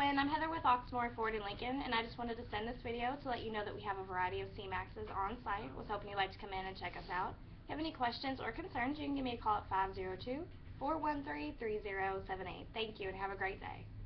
Wynn. I'm Heather with Oxmoor Ford Lincoln, and I just wanted to send this video to let you know that we have a variety of C-Maxes on site. Was hoping you'd like to come in and check us out. If you have any questions or concerns, you can give me a call at 502-413-3078. Thank you, and have a great day.